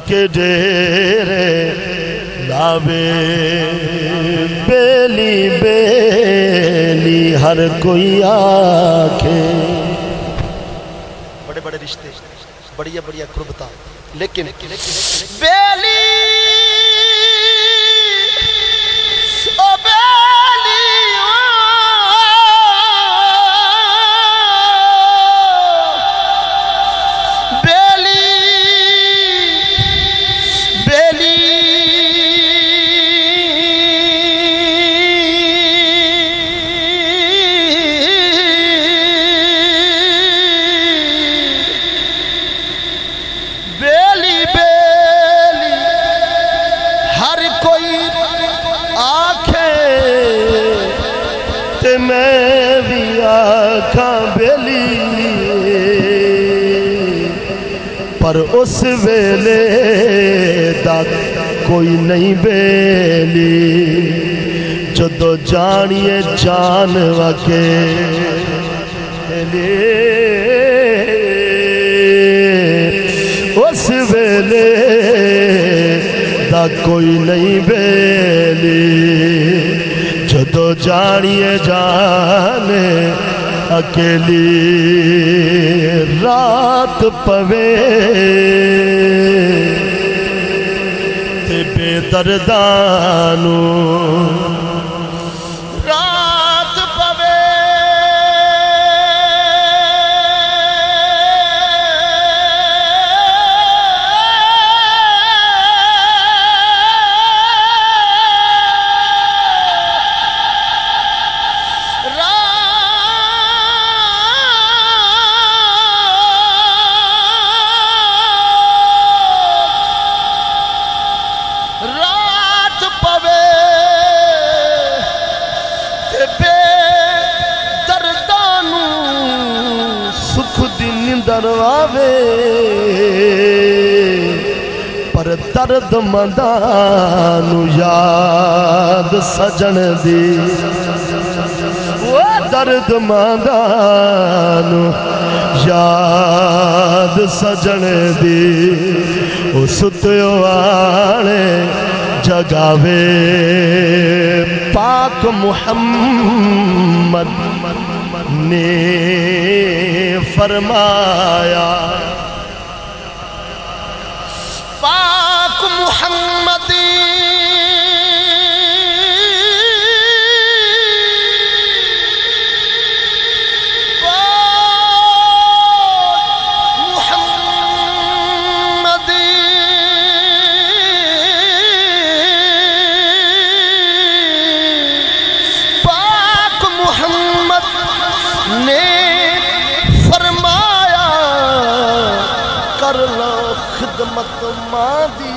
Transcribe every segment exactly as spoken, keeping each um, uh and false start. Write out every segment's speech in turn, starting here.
کے ڈیرے لاوے بیلی بیلی ہر کوئی آکھے بڑے بڑے رشتے بڑیا بڑیا قربتا لیکن بیلی او بیلی بیلی بیلی بیلی بیلی ہر کوئی آکھے تے میں بھی آکھاں بیلی پر اس ویلے دا کوئی نہیں بیلی جدو جانیے جان وکیلے اس ویلے دا کوئی نہیں بیلی جدو جانیے جان اکیلی رات پوے تے بے دردانو رات پوے رات پوے تے بے دردانو سکھ دی نیندر آوے پر درد مندانو یاد سجن دی وہ درد مندانو یاد سجن دی وہ ستیو آنے جگاوے پاک محمد نے فرمایا پاک محمد محمد پاک محمد نے فرمایا کر لو خدمت مادی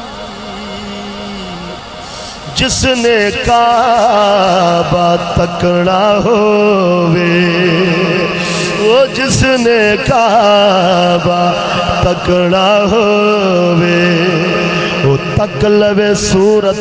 جس نے کعبہ تکڑا ہووے وہ جس نے کعبہ تکڑا ہووے وہ تک لوے صورت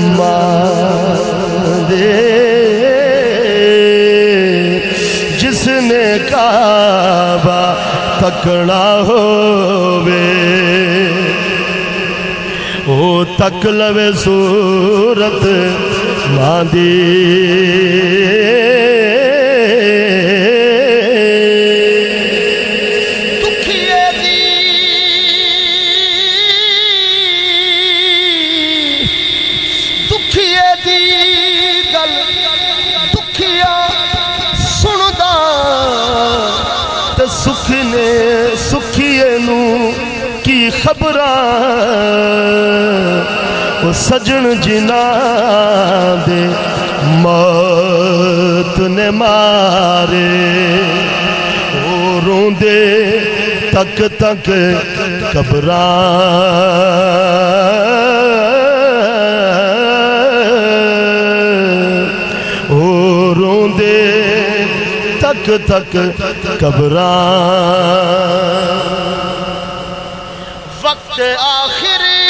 ماندے جس نے کعبہ تکڑا ہووے وہ تک لوے صورت ماندی دکھیے دی دکھیے دی گل دکھیا سندا تے سکھنے سکھیے نو کی خبراں وہ سجن جنا دے موت نے مارے وہ روندے تک تک قبراں وہ روندے تک تک قبراں وقت آخری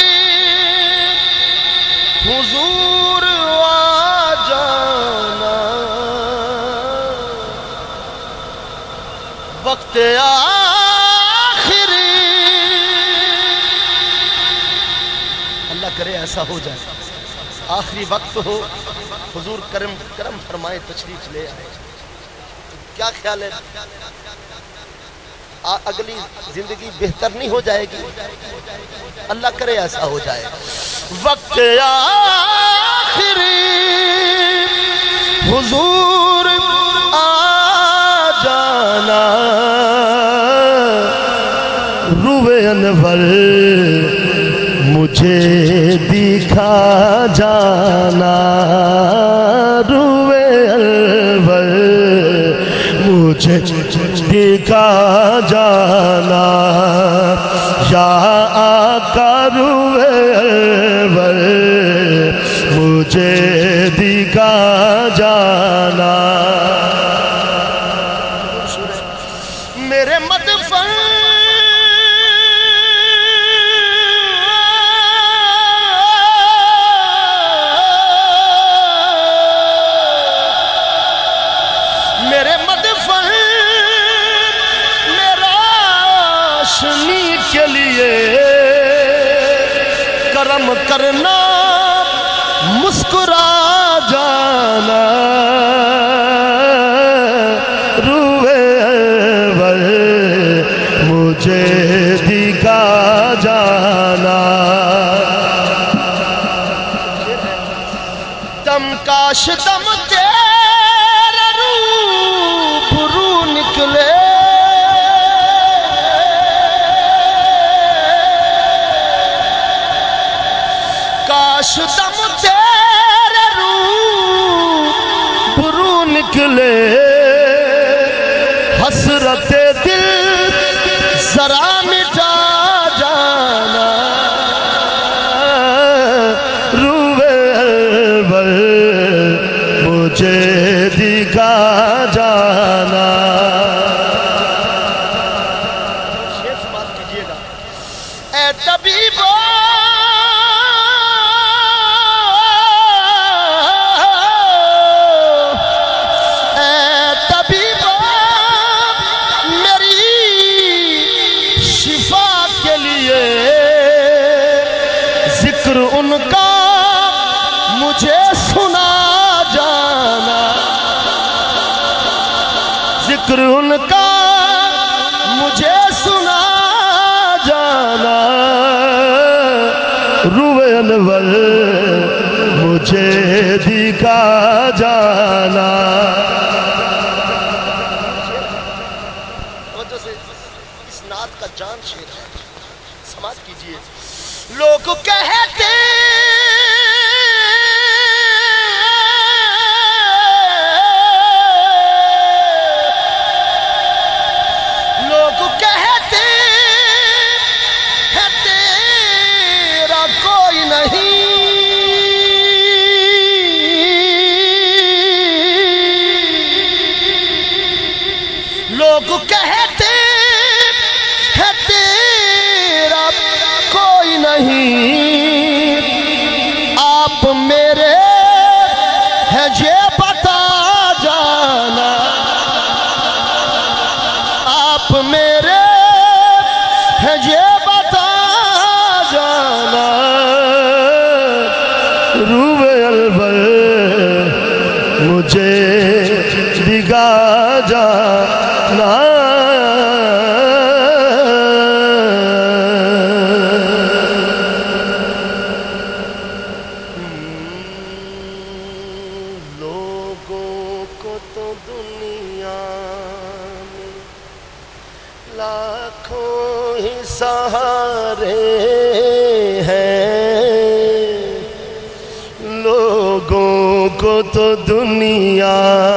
حضور آ جانا وقت آخری اللہ کرے ایسا ہو جائے، آخری وقت ہو، حضور کرم کرم فرمائے تشریف لے آئے، کیا خیال ہے اگلی زندگی بہتر نہیں ہو جائے گی؟ اللہ کرے ایسا ہو جائے۔ وقت آخری حضور آ جانا، روئے انور مجھے دکھا جانا، روئے انور مجھے دکھا جانا، یا آقا روئے انور مجھے دکھا جانا۔ میرے مدفن میرے مدفن میرا شنی کے لیے کرم کرنا، مسکرا جانا، روئے انور مجھے دکھا جانا۔ دم کاش دم تیرا روبرو نکلے، کاش دم تیرا روبرو نکلے، حسرت دل ذرا مٹا جانا، روئے انور مجھے دکھا جانا۔ شیر سماعت کیجئے گا۔ اے طبیبو اے طبیبو میری شفا کے لیے ذکر ان کا مجھے سنا جانا، ذکر ان کا مجھے سنا جانا، روئے انور مجھے دکھا جانا۔ توجہ سے اس نعت کا جان شیر ہے، سماعت کیجئے۔ لوگ کہتے لوگ کہتے ہیں تیرا کوئی نہیں، لوگ کہتے ہیں تیرا کوئی نہیں، آپ میرے ہیں یہ بتا جانا، آپ میرے ہیں یہ بتا جانا، روئے انور مجھے دکھا جانا۔ لوگوں کو تو دنیا میں لاکھوں ہی سہارے ہیں، لوگوں کو تو دنیا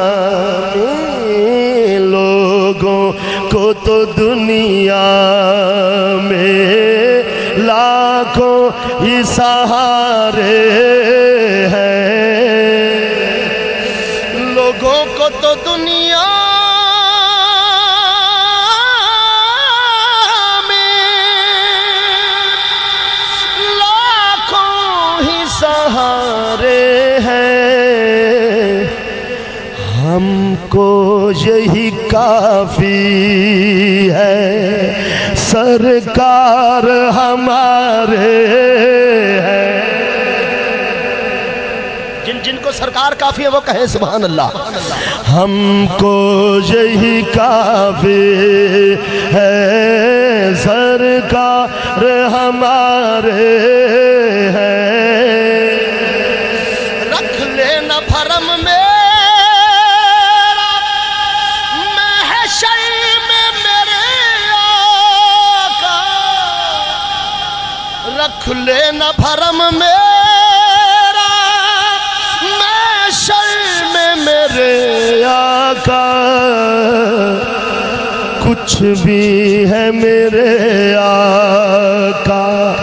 میں، لوگوں کو تو دنیا میں لاکھوں ہی سہارے ہیں، لوگوں کو تو دنیا سہارے ہیں، ہم کو یہی کافی ہے، سرکار ہمارے ہیں۔ جن کو سرکار کافی ہے وہ کہیں سبحان اللہ. ہم کو یہی کافی ہے سرکار ہمارے ہیں. رکھ لینا بھرم میں رکھ لینا بھرم میرا محشر میں میرے آقا. کچھ بھی ہے میرے آقا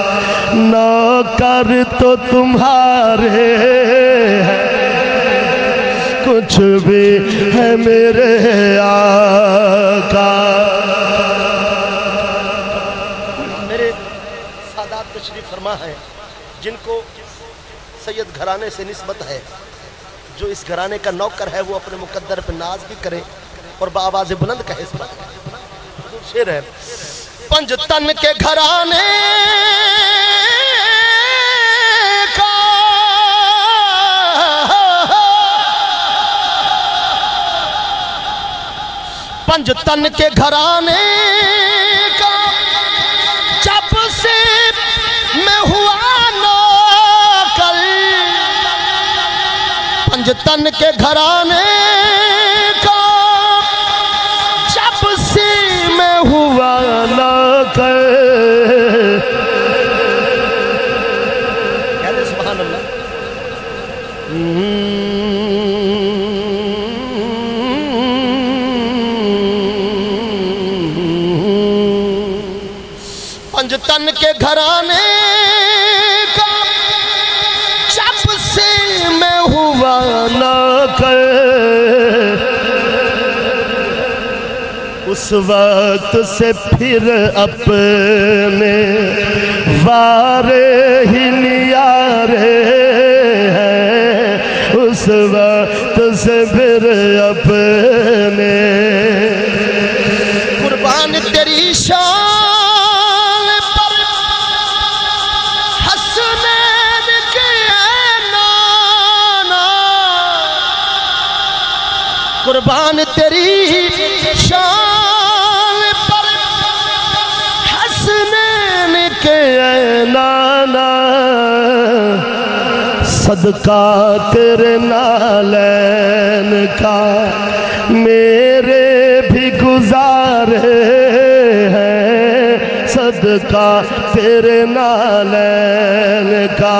نوکر تو تمہارے ہیں. کچھ بھی ہے میرے آقا. تشریف فرما ہے جن کو سید گھرانے سے نسبت ہے. جو اس گھرانے کا نوکر ہے وہ اپنے مقدر پہ ناز بھی کرے اور بآواز بلند کہے اس بات. شعر ہے پنج تن کے گھرانے کا پنج تن کے گھرانے کا جب سے میں ہوا نوکر. پنج تن کے گھرانے کا جب سے میں ہوا نوکر. کہتے سبحان اللہ. پنج تن کے گھرانے کا جب سے میں ہوا نوکر. اس وقت سے پھر اپنے وارے ہی نیارے ہیں. اس وقت سے پھر اپنے قربان تیری شان پر حسنین کے نانا. قربان تیری شان پر حسنین کے نانا. صدقہ تیرے نالین کا میرے بھی گزارے ہیں. صدقہ تیرے نالین کا.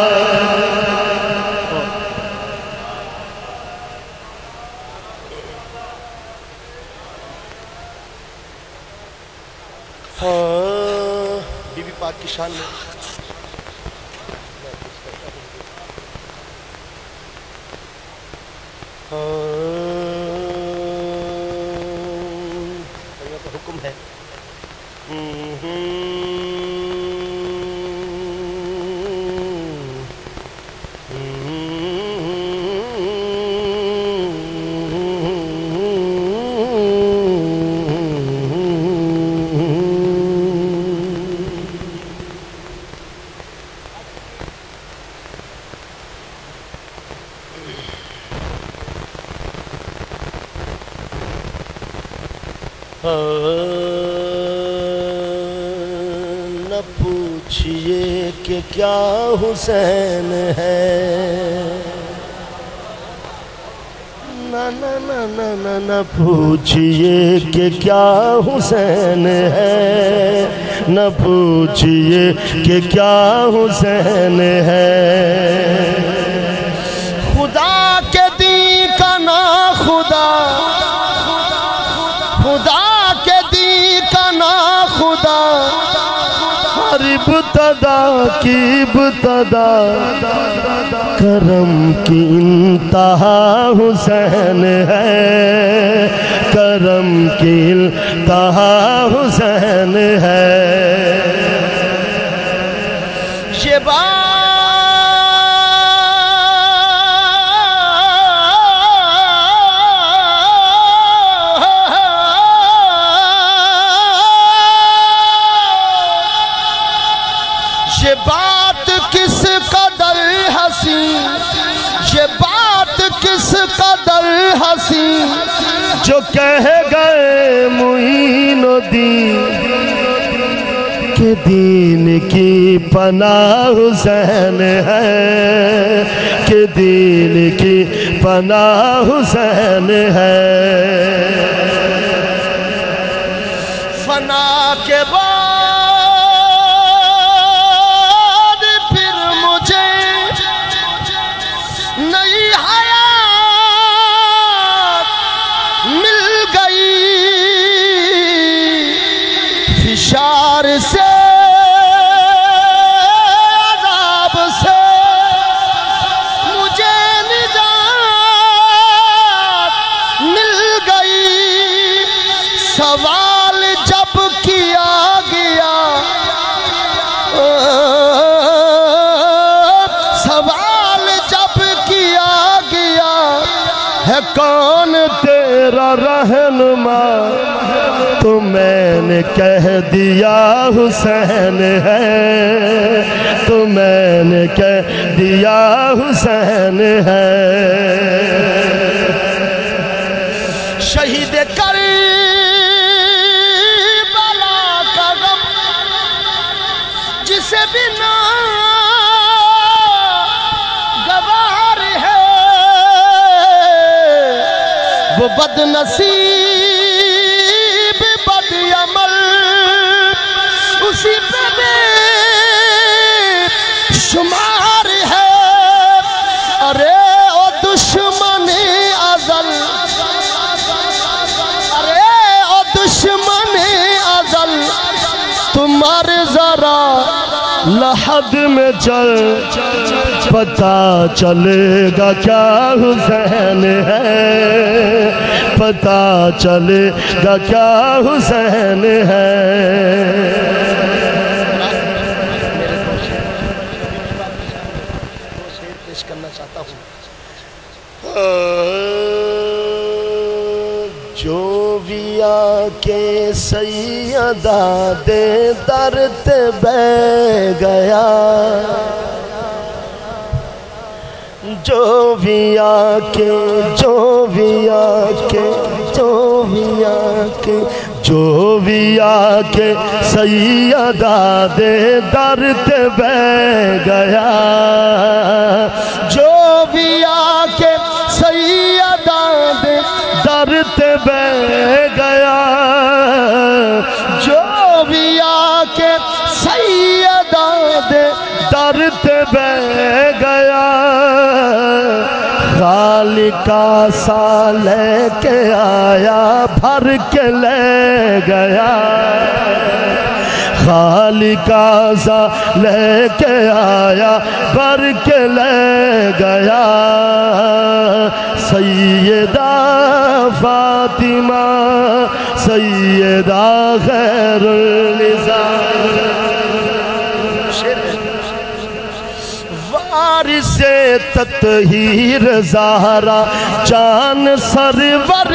بی بی پاک کی شان میں حکم ہے نہ پوچھئے کہ کیا حسین ہے. نہ نہ نہ نہ نہ نہ پوچھئے کہ کیا حسین ہے. نہ پوچھئے کہ کیا حسین ہے. خدا کے دین کا نا خدا خدا کے دین کا نا خدا. ہر ابتدا کی ابتدا کرم کی انتہا حسین ہے. کرم کی انتہا حسین ہے. یہ بات یہ بات کس قدر حسین یہ بات کس قدر حسین جو کہہ گئے معین الدین کہ دین کی پناہ حسین ہے، کہ دین کی پناہ حسین ہے۔ فنا کے بعد پھر مجھے نئی حیات مل گئی، فشار سے عذاب سے مجھے نجات مل گئی۔ سوال جب کیا گیا، سوال جب کیا گیا ہے کون تیرا رہنما، تو میں نے کہہ دیا حسین ہے، تو میں نے کہہ دیا حسین ہے۔ شہید کربلا کا غم جسے بنا گوار ہے، وہ بد نصیب بد عمل اسی پہ بے شمار ہے۔ ارے او دشمن ازل، ارے او دشمن ازل، تمہار ذرا لحد میں چل پتا چلے گا کیا حسین ہے، پتا چلے گا کیا حسین ہے۔ پیش کرنا چاہتا ہوں۔ جو بھی آ کے سیدہ دے درد بہ گیا، جو بھی آ کے جو بھی آ کے جو بھی آ کے جو بھی آ کے سیدہ دے درد بہ گیا، جو بھی آ کے سیدہ دے درد بہ گیا، جو بھی آ کے سیدہ دے درد بہ گیا، خالقہ سا لے کے آیا بھر کے لے گیا، خالقہ سا لے کے آیا بھر کے لے گیا۔ سیدہ فاطمہ سیدہ خیر النساء، وارث تطہیر زہرا جان سرور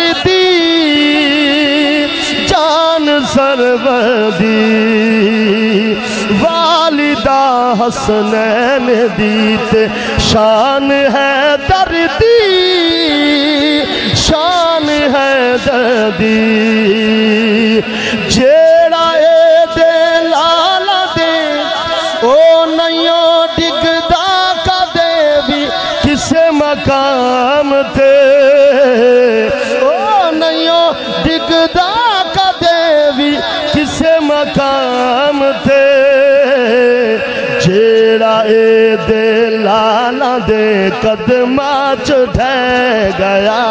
دی، جان سرور دی، والدہ حسنین دیت شان ہے دردی، شان ہے دردی، جیڑا اے دے لالا دے او نیوں ڈگدا کا دے بھی کسے مقام تے، او نیوں ڈگدا کا دے بھی کسے مقام تے، جیڑا اے دے لالا دے قدمہ چڑھے گیا،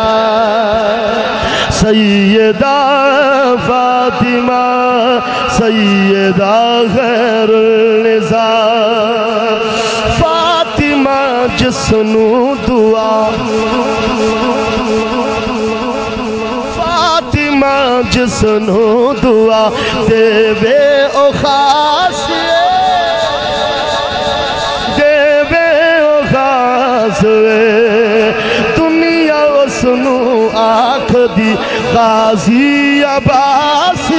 سیدہ فاطمہ سیدہ خیر النساء، فاطمہ جسنو دعا، فاطمہ جسنو دعا دے بے او خاص، دے بے او خاص، دنیا اسنو آنکھ دی غازی عباس،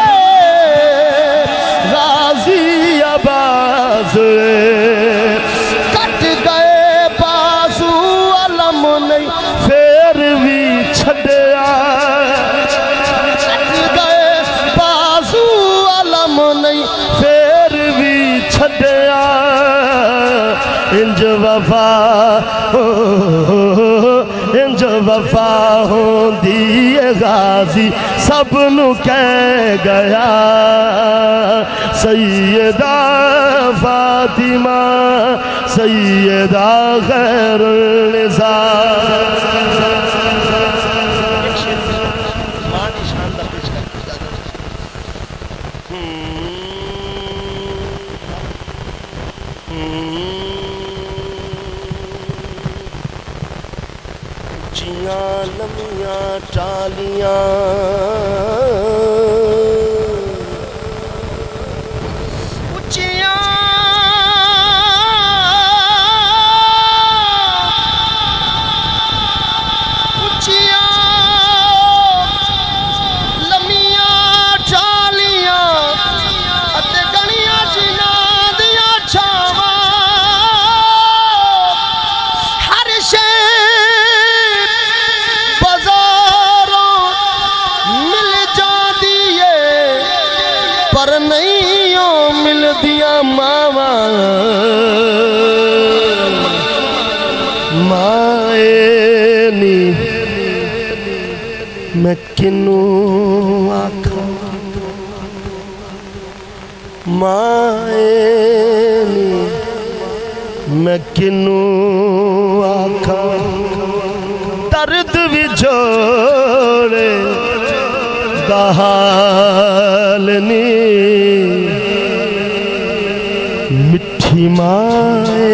غازی عباس، کٹ گئے بازو انج وفا انج وفا ہوندی ہے غازی سب نو کہہ گیا سیدہ فاطمہ سیدہ خیر النساء اچھیاں لمیاں ٹالیاں اچھیاں اچھیاں لمیاں ٹالیاں اتے گھڑیاں جناں دیاں چھاواں ہر شے پر نہیں مل دیا ماما مائے نی میں کنوں آکھا مائے نی میں کنوں آکھا درد بھی جوڑے حال نی مٹھی مائے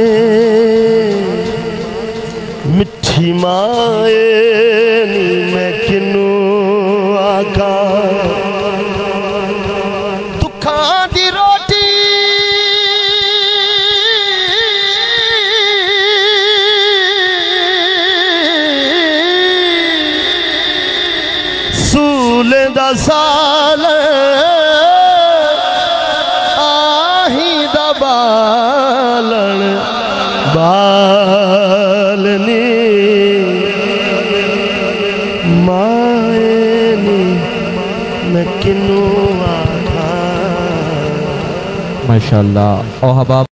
مٹھی مائے نی میں کنوں آکھا دکھاں دی روٹی سولے دا سال آہی دا بالن بالنی مائے نی میں کنوں آکھا ماشاءاللہ او حباب